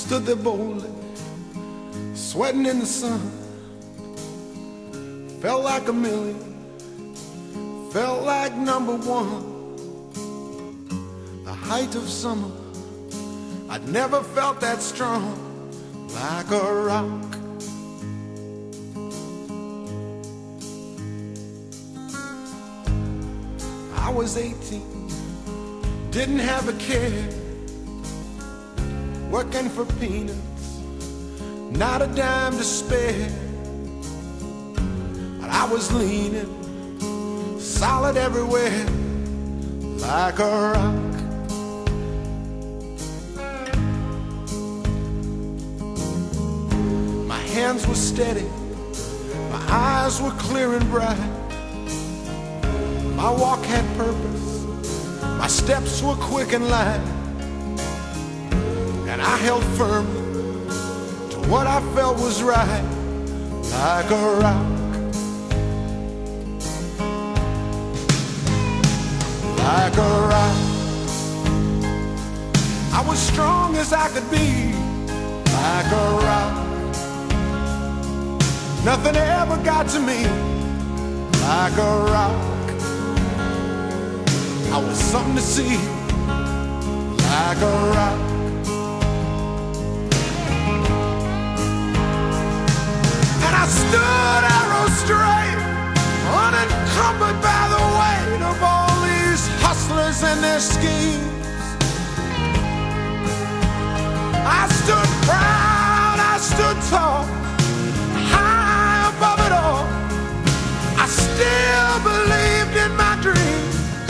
stood there boldly, sweating in the sun. Felt like a million, felt like number one. The height of summer, I'd never felt that strong, like a rock. I was 18, didn't have a care, working for peanuts, not a dime to spare. But I was leaning, solid everywhere, like a rock. My hands were steady, my eyes were clear and bright. My walk had purpose, my steps were quick and light. And I held firmly to what I felt was right, like a rock. Like a rock. I was strong as I could be, like a rock. Nothing ever got to me, like a rock. I was something to see, like a rock. And I stood arrow straight, unencumbered by the weight of all these hustlers and their schemes. I stood proud, I stood tall, high above it all. I still believed in my dreams.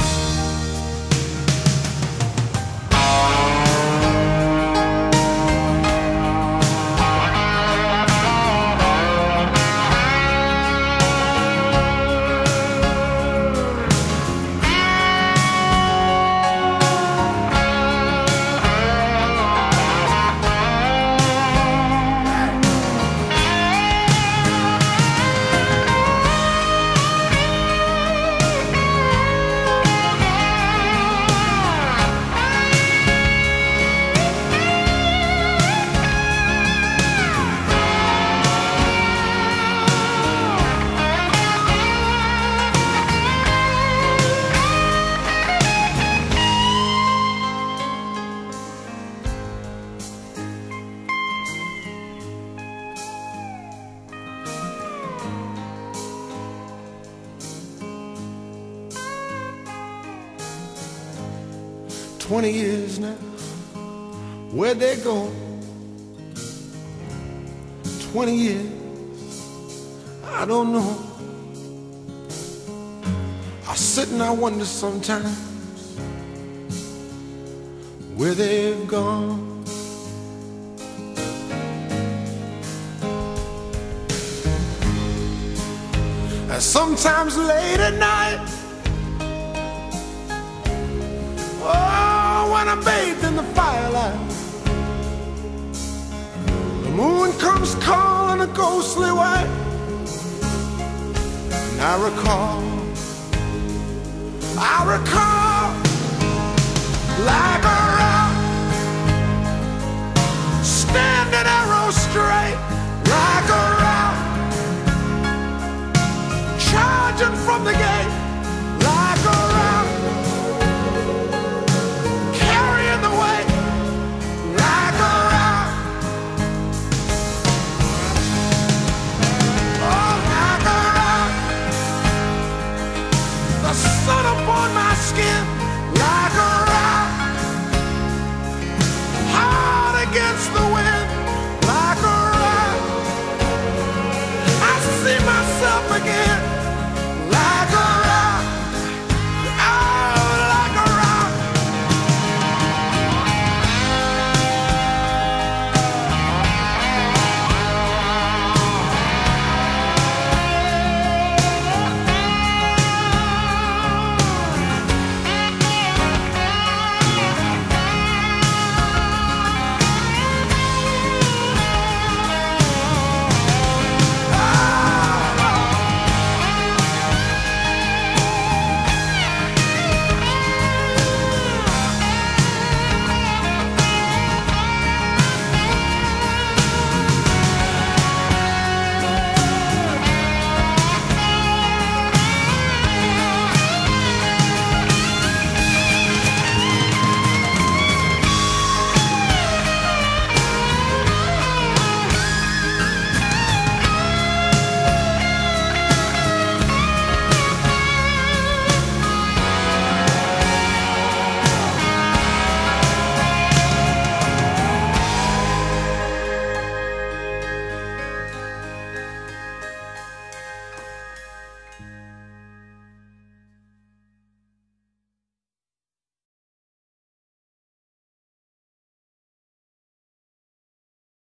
20 years now, where'd they go? 20 years, I don't know. I sit and I wonder sometimes where they've gone. And sometimes late at night, oh, when I'm bathed in the firelight, the moon comes calling a ghostly white, and I recall like a